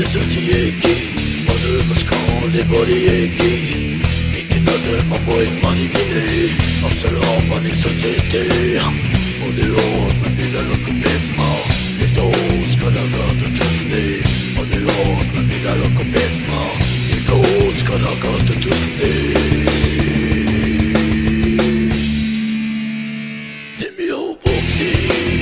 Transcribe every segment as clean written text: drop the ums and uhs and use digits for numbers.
Satieki, mother was called a body-eki. Another my boy money gini. After all money society. For the Lord, my vida lo que mismo. Y todos cada gato tusni. For the Lord, my vida lo que mismo. Y todos cada gato tusni. De mi boxy.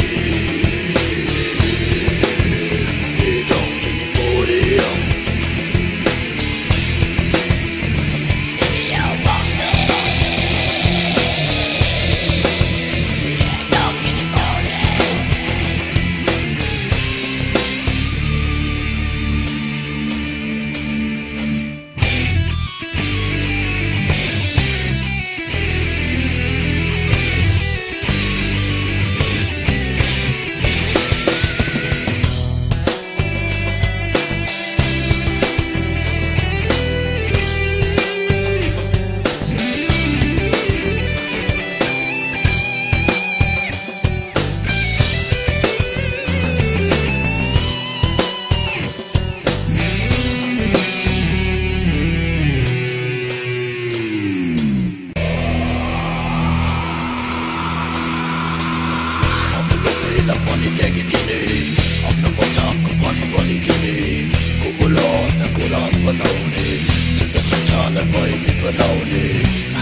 La poni kegi kini, amna botang ko poni kini, kukulon na kulang panaw ni, sa nasasala ko'y may panaw ni.